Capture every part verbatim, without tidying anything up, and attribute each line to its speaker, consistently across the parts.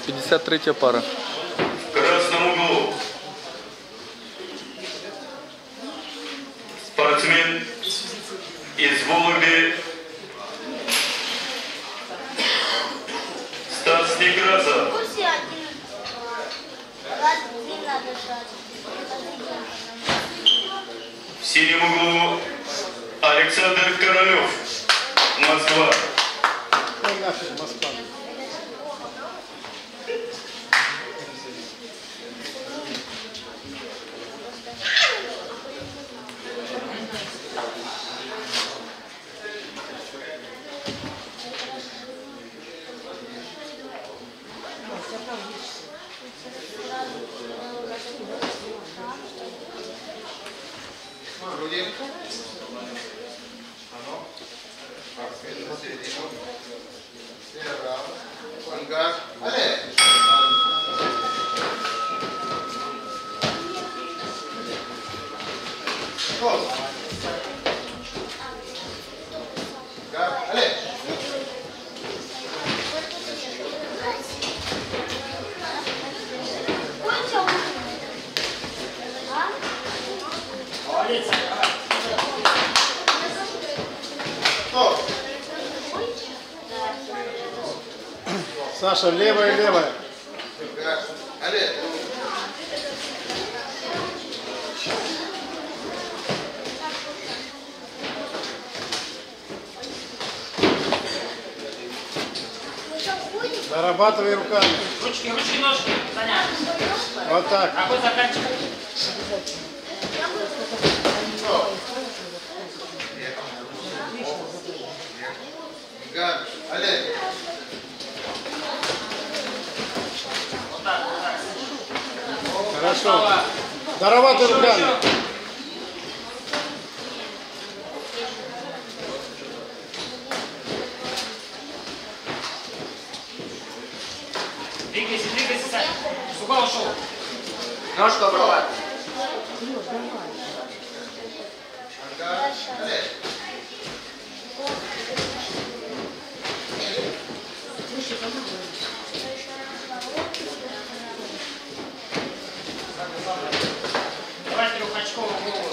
Speaker 1: пятьдесят третья пара.
Speaker 2: В красном углу спортсмен из Вологды Стас Некрасов. В синем углу Александр Королев, Москва.
Speaker 3: Саша, левая, левая. Дорабатывай руками.
Speaker 4: Ручки, ручки, ножки. Саня.
Speaker 3: Вот так.
Speaker 4: Какой заканчивай?
Speaker 5: Олег.
Speaker 4: Вот так, вот так.
Speaker 3: Хорошо. Дорабатывай руками.
Speaker 4: Двигайся, двигайся, Саня. Сюда ушел.
Speaker 5: Ножку обрабатывай.
Speaker 4: Давай трехочковую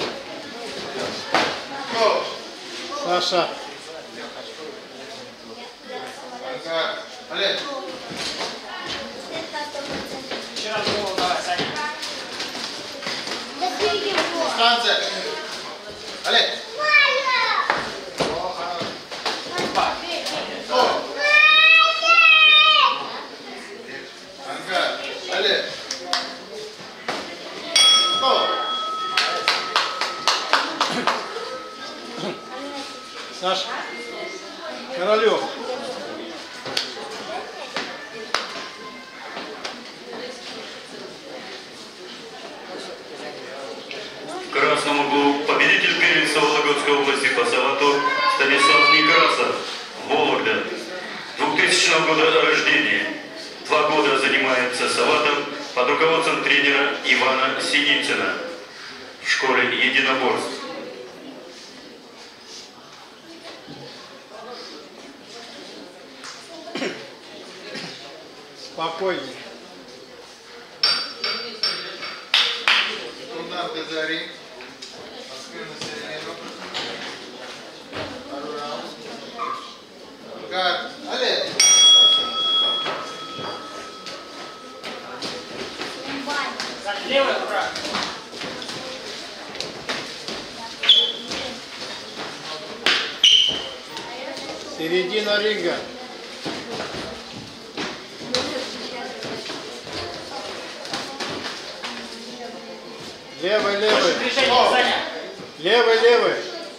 Speaker 4: голову.
Speaker 3: Саша.
Speaker 5: Олег.
Speaker 4: Еще раз голову давай, Саня.
Speaker 5: Станция. Олег. Олег.
Speaker 3: Саша. Королев.
Speaker 2: В красном углу победитель первенства Вологодской области по салату Станислав Некрасов, Вологда, двухтысячного года рождения. Два года занимается салатом под руководством тренера Ивана Синицына в школе единоборств.
Speaker 3: Спокойнее.
Speaker 5: Олег.
Speaker 4: Левая рука.
Speaker 3: Середина ринга. Левый, левый.
Speaker 4: Движение, Саня.
Speaker 3: Левый, левый.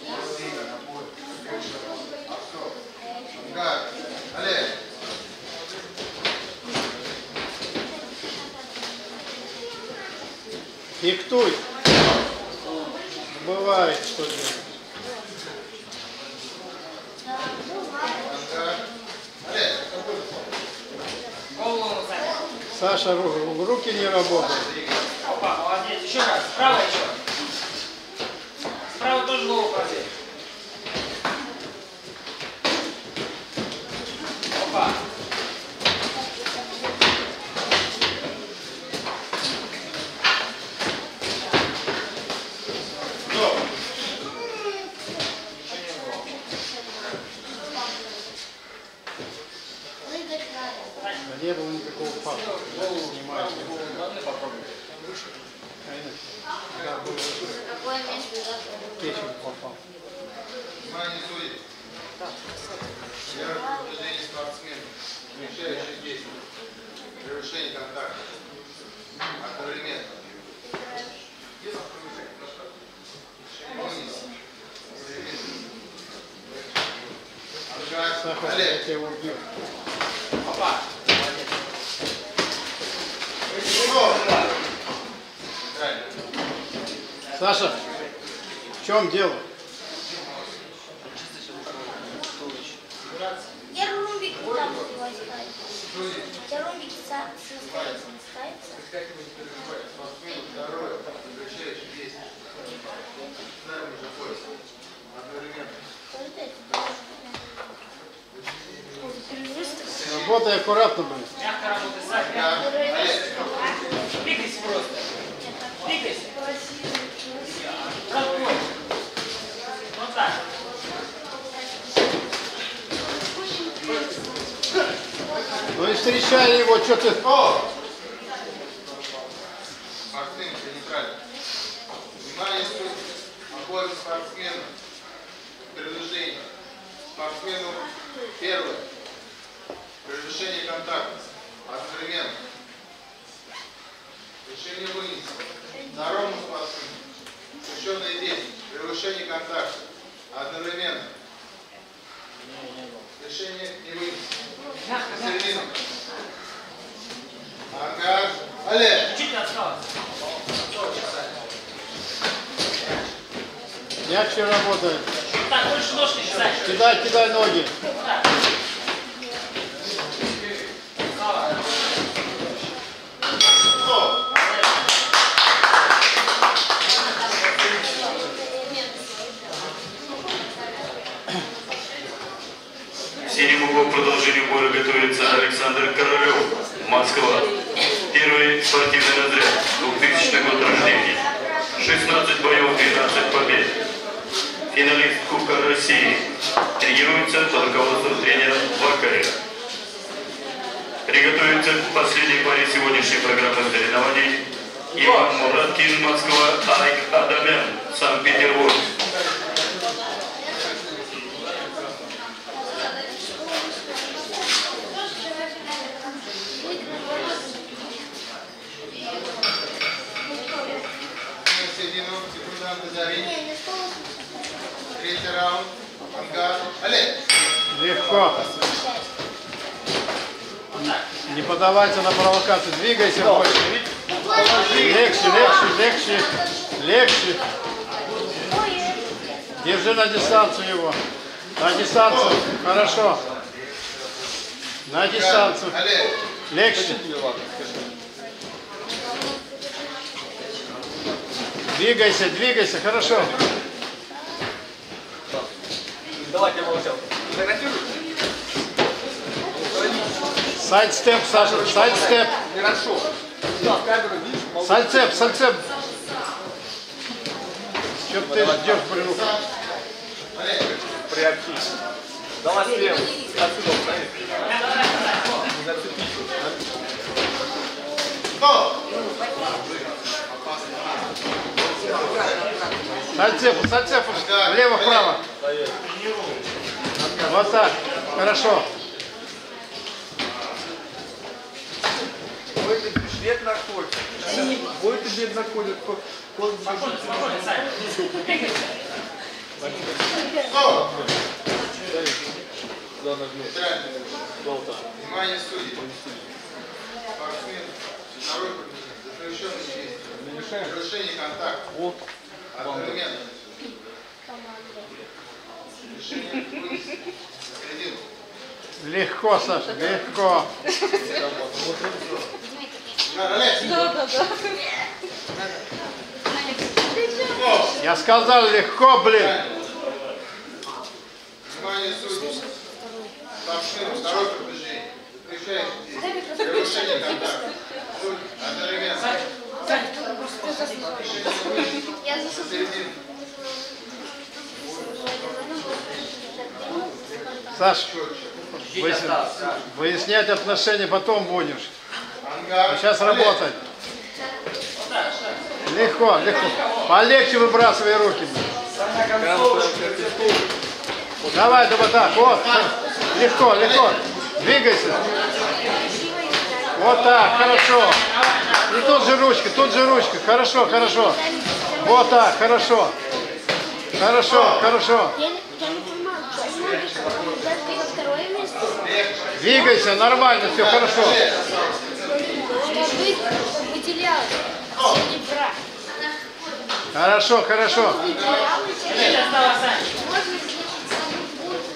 Speaker 5: Олег.
Speaker 3: Диктуй. Бывает, что делать.
Speaker 4: Голову, Саня.
Speaker 3: Саша, ру- руки не работают.
Speaker 4: Опа, молодец. Еще раз. Справа еще. Справа тоже голову проверь. Опа.
Speaker 3: Да не было никакого факта. Снимаю. Да, было.
Speaker 1: Какое место завтра?
Speaker 3: Печень попал.
Speaker 5: Внимание, судьи. Первое движение спортсмена. Решающее действие. Превышение контакта. Одновременно. Вниз.
Speaker 3: Саха, я
Speaker 5: Олег.
Speaker 3: тебя его убью.
Speaker 4: Опа.
Speaker 5: Правильно.
Speaker 3: Саша, в чем дело?
Speaker 1: Я румбик там ставить. Я румбик ставится, не ставится.
Speaker 5: Второе. Превышающее действие. Знаем уже пояс. Одновременно.
Speaker 3: Работай аккуратно, блин.
Speaker 4: Мягко работай, Сань.
Speaker 5: Да. Олег.
Speaker 4: Двигайся просто. Двигайся. Рукой. Вот так.
Speaker 3: Ну и встречай его, что ты...
Speaker 5: О! Спортсмен, ты неправильно. Внимание, судьи. Обоим спортсменам. Превышение. Спортсмену первое. Превышение контакта. Одновременно. Решение вынести. Второму спортсмену. Священное действие. Превышение контакта. Одновременно. Решение не вынести. Середину. Ангар. Олег.
Speaker 4: Чуть не осталось.
Speaker 3: Мягче работает.
Speaker 4: Так, больше ножки считай.
Speaker 3: Кидай, кидай ноги.
Speaker 4: Так. Слава.
Speaker 5: Стоп.
Speaker 2: В синем углу к продолжению боя готовится Александр Королев, Москва. Первый спортивный разряд, двухтысячный год рождения. шестнадцать боев, двенадцать побед. Финалист Кубка России. Тренируется под руководством тренера Вакаря. Приготовится к последней паре сегодняшней программы соревнований Иван Мураткин, Москва, Айк Адамян, Санкт-Петербург.
Speaker 5: Середину. Секунданты Зарин. Третий раунд. Ангар. Олег.
Speaker 3: Легко. Не поддавайся на провокацию. Двигайся больше. Легче, легче, легче. Легче. Держи на дистанцию его. На дистанцию. Хорошо. На дистанцию.
Speaker 5: Олег.
Speaker 3: Легче. Двигайся, двигайся. Хорошо.
Speaker 6: Давайте я молчал. Фотографируй.
Speaker 3: Сайд-степ, Саша. Сайд-степ.
Speaker 6: Хорошо. Да, в камеру видишь? молчу.
Speaker 3: Сайд-степ, сайд-степ. Что ты ждешь, блин?
Speaker 5: Олег.
Speaker 6: Приобщись. Давай слева. Отсюда установи. Не зацепись.
Speaker 5: Стоп.
Speaker 3: Сайд-степ, сайд-степ. Влево-вправо. Вот так. Хорошо.
Speaker 6: Ой, ты бед находит. Ой, ты бед находит.
Speaker 4: Спокойно, спокойно, Сань. Двигайся.
Speaker 5: Стоп.
Speaker 6: Да, нажми.
Speaker 5: Нейтрально.
Speaker 6: Болта.
Speaker 5: Внимание, судьи. Спортсмен. Второй победитель. Запрещенное действие. Превышение контакта.
Speaker 6: Вот.
Speaker 5: Одновременно. Решение вынести. Середину.
Speaker 3: Легко, Саша, легко.
Speaker 5: Олег.
Speaker 3: Я сказал легко, блин.
Speaker 5: Внимание, судьи. Спортсмен. Второе пробежение. Запрещающее действие. Превышение контакта. Судьи. Одновременно.
Speaker 1: Я засыпаю.
Speaker 5: Середину.
Speaker 3: Саша,
Speaker 5: Четче.
Speaker 4: Чуть-чуть
Speaker 3: Выяс-
Speaker 4: осталось. да.
Speaker 3: Выяснять отношения потом будешь.
Speaker 5: Ангар.
Speaker 3: А сейчас
Speaker 5: Балет.
Speaker 3: работать.
Speaker 4: Вот так, так.
Speaker 3: Легко, легко. Полегче выбрасывай руки.
Speaker 4: Самая концовочка.
Speaker 3: Давай, давай, так, вот. Легко, легко. Двигайся. Вот так, хорошо. И тут же ручка, тут же ручка. Хорошо, хорошо. Вот так, хорошо. Хорошо, хорошо.
Speaker 1: Я, не- я не понимаю, почему взять только второе место,
Speaker 3: Двигайся, нормально, все хорошо.
Speaker 1: чтобы выделялось, среди брат.
Speaker 3: Хорошо, хорошо.
Speaker 1: Выделялось,
Speaker 4: Чуть осталось, Сань.
Speaker 1: можно сделать самый путь.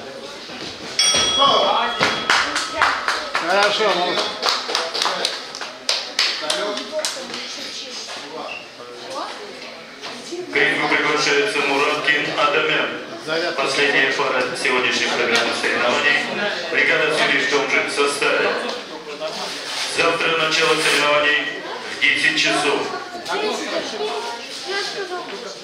Speaker 4: Молодец.
Speaker 3: Хорошо, молодец.
Speaker 2: К рингу приглашается Мураткин Адамян.
Speaker 3: Зарядка.
Speaker 2: Последняя пара сегодняшней программы соревнований. Бригада судей в том же составе. Завтра начало соревнований в десять часов.
Speaker 1: Я сказал,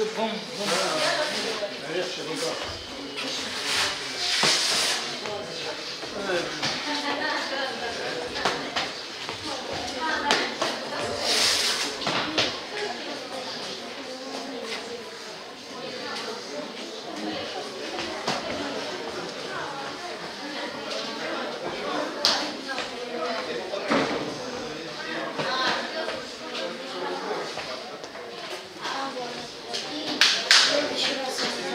Speaker 1: в следующий раз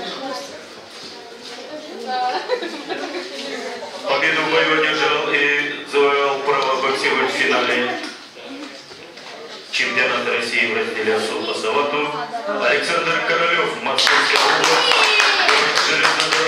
Speaker 2: Победу в бою одержал и завоевал право боксировать в финале чемпионата России в разделе Асу по Савату Александр Королев, Московская область, город Железнодорожный.